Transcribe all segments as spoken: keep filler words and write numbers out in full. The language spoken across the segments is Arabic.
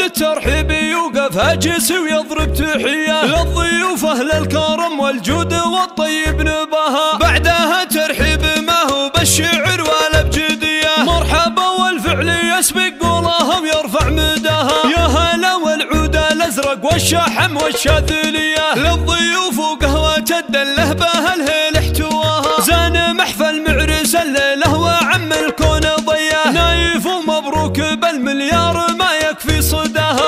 الترحيب يوقف هاجس ويضرب تحية للضيوف أهل الكرم والجود والطيب نباها. بعدها ترحيب ما هو بالشعر ولا بجدية، مرحبا والفعل يسبق قولها ويرفع مداها. يا هلا والعود الأزرق والشحم والشاذلية للضيوف وقهوة الدله بها الهيل احتواها. زان محفل معرس الليلة وعم الكون ضياه، نايف ومبروك بالمليار ما يكفي صداها.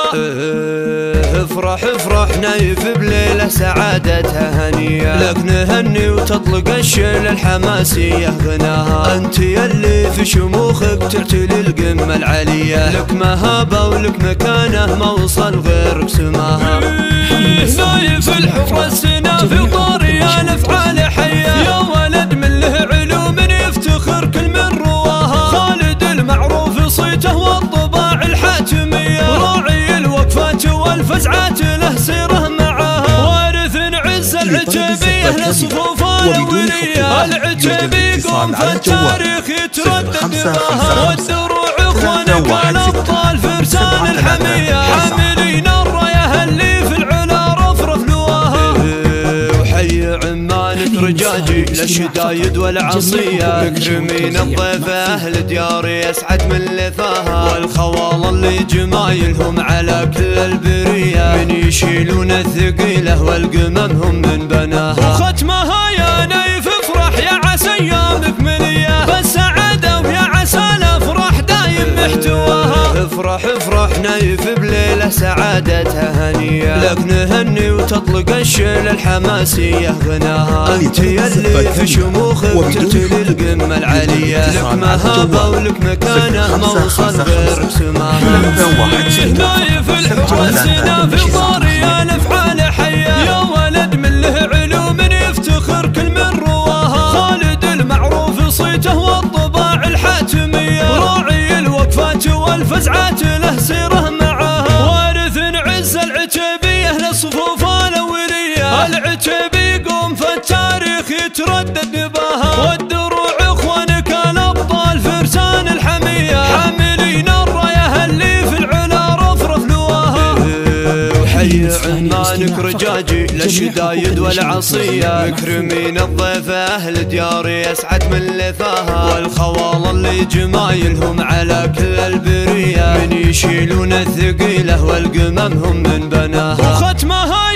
افرح افرح نايف بليلة سعادتها هنية، لك نهني وتطلق الشيل الحماسية غناها. انت يلي في شموخك تعتلي القمة العالية، لك مهابة ولك مكانه ما وصل غيرك سماها. نايف الحفرة السنافي وطاري الافعال حية، يا ولد من له علوم يفتخر كل من رواها. خالد المعروف صيته والطباع الحاتمية، راعي الوقفات والفزعات له سيره معاها. وارث عز العتيبية لصفوف الأولية، العتيبي قوم في التاريخ يتردد بها. والدروع اخوانك الابطال فرسان الحمية، حاملين الراية اللي في العلا رفرف لواها. وحي عمانك رجاجي للشدايد والعصية، مكرمين الضيف اهل دياري يسعد من لثاها. والخوال اللي جمايلهم على كل البرية، من يشيلون الثقيلة والقمم هم من بناها. وختمها يا نايف افرح يا عسى ايامك ملية بالسعادة، ويا عسى الافراح دايم محتواها. افرح افرح نايف بليلة سعادتها هنية، لك نهني وتطلق الشيل الحماسية غناها. انت يلي في شموخك تعتلي القمة العالية، لك مهابة ولك مكانه ما وصل غيرك سماها. نايف الحفرة السنافي طاري الافعال حية، يا ولد من له علوم يفتخر كل من رواها. خالد المعروف صيته والطباع الحاتمية، راعي الوقفات والفزعات له سيره معاها. وارث عز العتيبية لصفوف الأولية، العتيبي قوم في التاريخ يتردد بها. والدروع اخوانك الابطال فرسان الحمية، حاملين الراية اللي في العلا رفرف لواها. وحي عمانك رجاجي للشدايد والعصية، مكرمين الضيف اهل دياري يسعد من لثاها. والخوال اللي جمايلهم على كل البرية، من يشيلون الثقيلة والقمم هم من بناها. وختمها